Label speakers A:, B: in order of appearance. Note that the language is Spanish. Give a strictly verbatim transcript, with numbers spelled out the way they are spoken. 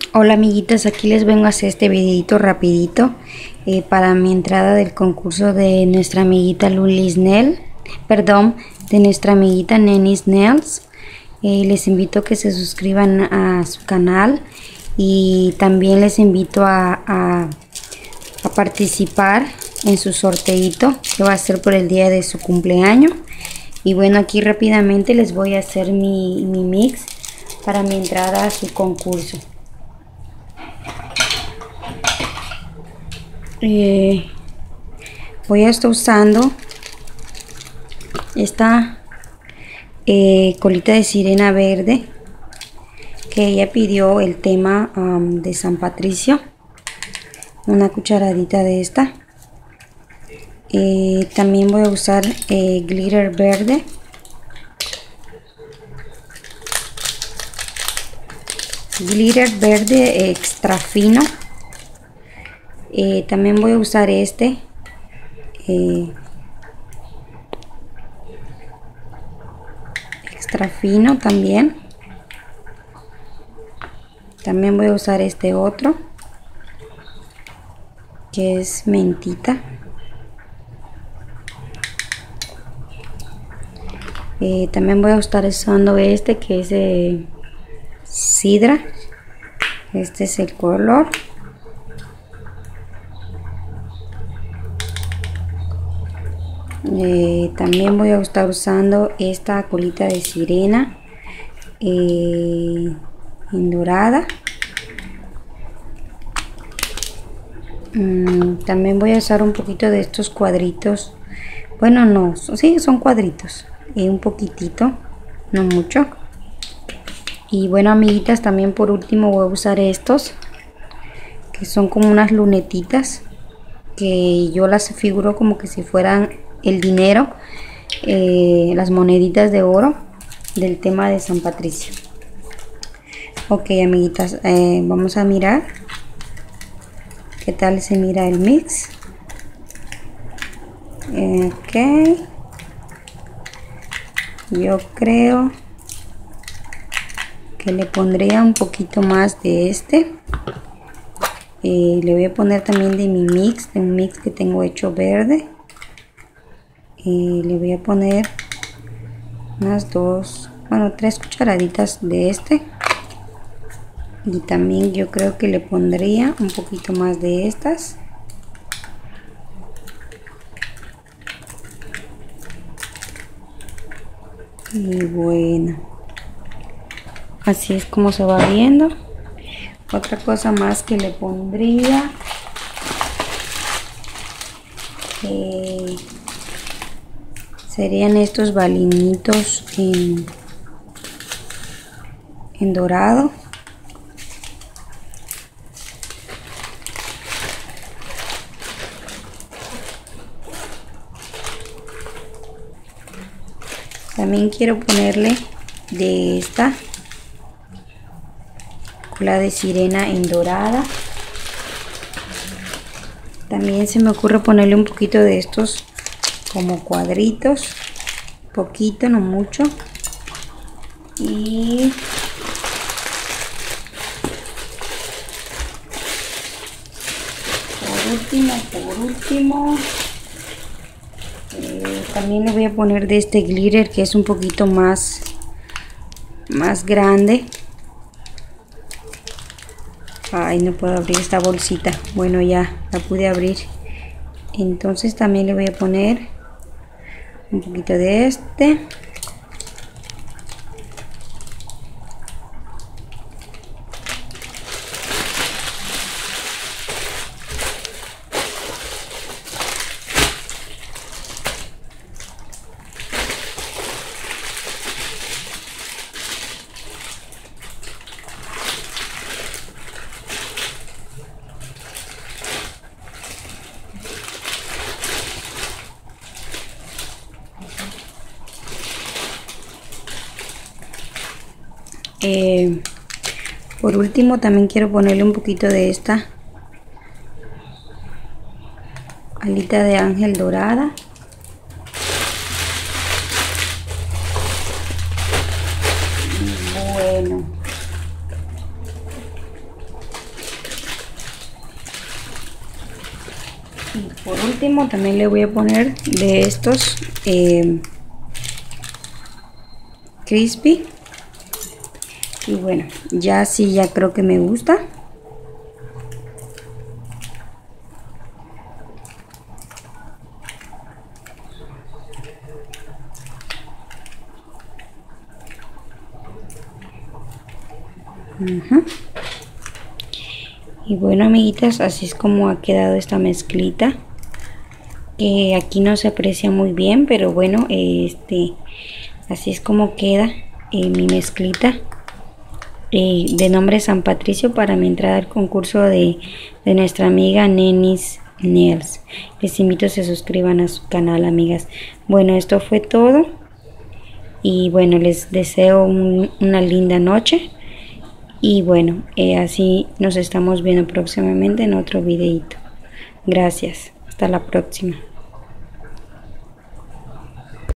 A: Hola amiguitas, aquí les vengo a hacer este videito rapidito eh, para mi entrada del concurso de nuestra amiguita Luli Snell, perdón, de nuestra amiguita Neni Snells. Eh, les invito a que se suscriban a su canal y también les invito a, a, a participar en su sorteito que va a ser por el día de su cumpleaños. Y bueno, aquí rápidamente les voy a hacer mi, mi mix para mi entrada a su concurso. Eh, voy a estar usando esta eh, colita de sirena verde que ella pidió el tema um, de San Patricio, una cucharadita de esta. Eh, también voy a usar eh, glitter verde, glitter verde extra fino. Eh, también voy a usar este eh, extra fino también. También voy a usar este otro que es mentita. Eh, también voy a estar usando este que es de sidra. Este es el color. Eh, también voy a estar usando esta colita de sirena eh, en dorada. Mm, también voy a usar un poquito de estos cuadritos. Bueno, no, sí, son cuadritos. Eh, un poquitito, no mucho. Y bueno, amiguitas, también por último voy a usar estos que son como unas lunetitas, que yo las figuro como que si fueran el dinero, eh, las moneditas de oro del tema de San Patricio. Ok, amiguitas, eh, vamos a mirar qué tal se mira el mix. Eh, ok, yo creo que le pondría un poquito más de este. Eh, le voy a poner también de mi mix, de un mix que tengo hecho verde. Eh, le voy a poner unas dos, bueno, tres cucharaditas de este. Y también yo creo que le pondría un poquito más de estas. Y bueno, así es como se va viendo. Otra cosa más que le pondría eh, serían estos balinitos en, en dorado. También quiero ponerle de esta cola de sirena en dorada. También se me ocurre ponerle un poquito de estos como cuadritos, poquito, no mucho. Y por último, por último, eh, también le voy a poner de este glitter que es un poquito más, más grande. Ay, no puedo abrir esta bolsita. Bueno, ya la pude abrir. Entonces también le voy a poner un poquito de este. Eh, por último también quiero ponerle un poquito de esta alita de ángel dorada. Bueno, Y por último también le voy a poner de estos eh, crispy. Y bueno, ya sí, ya creo que me gusta. Uh-huh. Y bueno, amiguitas, así es como ha quedado esta mezclita. Eh, aquí no se aprecia muy bien, pero bueno, este, así es como queda eh, mi mezclita. Eh, de nombre San Patricio, para mi entrada al concurso de, de nuestra amiga Nenis Nails. Les invito a que se suscriban a su canal, amigas. Bueno, esto fue todo. Y bueno, les deseo un, una linda noche. Y bueno, eh, así nos estamos viendo próximamente en otro videito. Gracias. Hasta la próxima.